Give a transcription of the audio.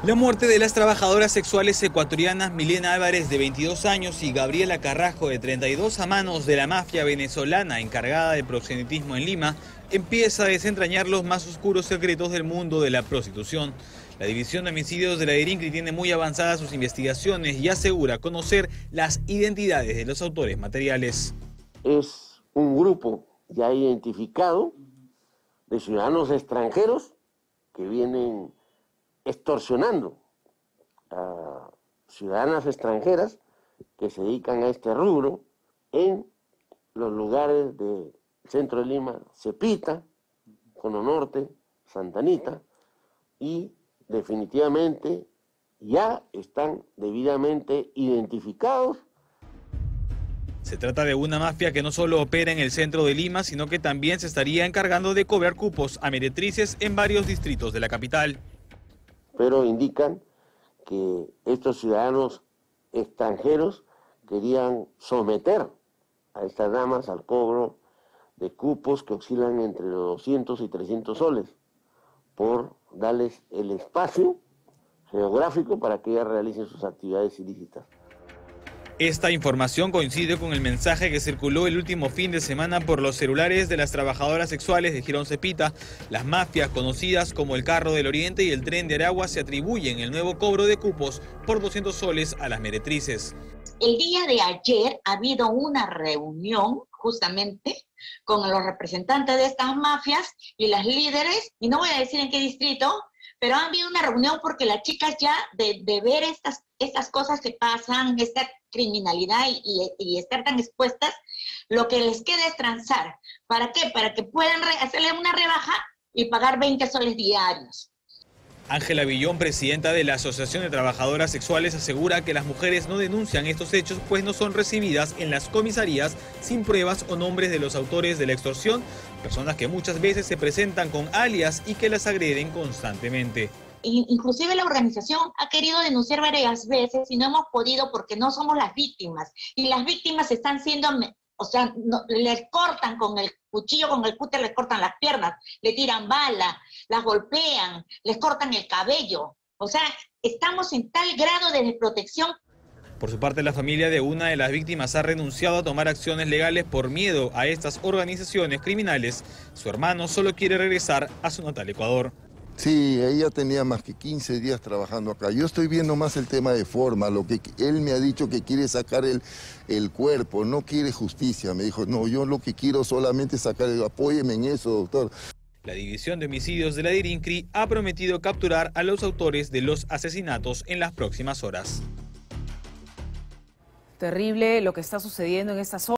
La muerte de las trabajadoras sexuales ecuatorianas Milena Álvarez, de 22 años, y Gabriela Carrasco, de 32, a manos de la mafia venezolana encargada del proxenetismo en Lima, empieza a desentrañar los más oscuros secretos del mundo de la prostitución. La División de Homicidios de la DIRINCRI tiene muy avanzadas sus investigaciones y asegura conocer las identidades de los autores materiales. Es un grupo ya identificado de ciudadanos extranjeros que vienen extorsionando a ciudadanas extranjeras que se dedican a este rubro en los lugares del centro de Lima, Cepita, Cono Norte, Santa Anita, y definitivamente ya están debidamente identificados. Se trata de una mafia que no solo opera en el centro de Lima, sino que también se estaría encargando de cobrar cupos a meretrices en varios distritos de la capital. Pero indican que estos ciudadanos extranjeros querían someter a estas damas al cobro de cupos que oscilan entre los 200 y 300 soles por darles el espacio geográfico para que ellas realicen sus actividades ilícitas. Esta información coincide con el mensaje que circuló el último fin de semana por los celulares de las trabajadoras sexuales de Girón Cepita. Las mafias, conocidas como el Carro del Oriente y el Tren de Aragua, se atribuyen el nuevo cobro de cupos por 200 soles a las meretrices. El día de ayer ha habido una reunión justamente con los representantes de estas mafias y las líderes, y no voy a decir en qué distrito, pero ha habido una reunión porque las chicas ya de ver estas cosas que pasan, esta criminalidad y estar tan expuestas, lo que les queda es transar. ¿Para qué? Para que puedan hacerle una rebaja y pagar 20 soles diarios. Ángela Villón, presidenta de la Asociación de Trabajadoras Sexuales, asegura que las mujeres no denuncian estos hechos pues no son recibidas en las comisarías sin pruebas o nombres de los autores de la extorsión, personas que muchas veces se presentan con alias y que las agreden constantemente. Inclusive la organización ha querido denunciar varias veces y no hemos podido porque no somos las víctimas. Y las víctimas están siendo, les cortan con el cuchillo, con el cúter, les cortan las piernas, le tiran bala, las golpean, les cortan el cabello. O sea, estamos en tal grado de desprotección. Por su parte, la familia de una de las víctimas ha renunciado a tomar acciones legales por miedo a estas organizaciones criminales. Su hermano solo quiere regresar a su natal Ecuador. Sí, ella tenía más que 15 días trabajando acá. Yo estoy viendo más el tema de forma, lo que él me ha dicho que quiere sacar el cuerpo, no quiere justicia. Me dijo, no, yo lo que quiero solamente es sacar apóyeme en eso, doctor. La División de Homicidios de la DIRINCRI ha prometido capturar a los autores de los asesinatos en las próximas horas. Terrible lo que está sucediendo en estas horas.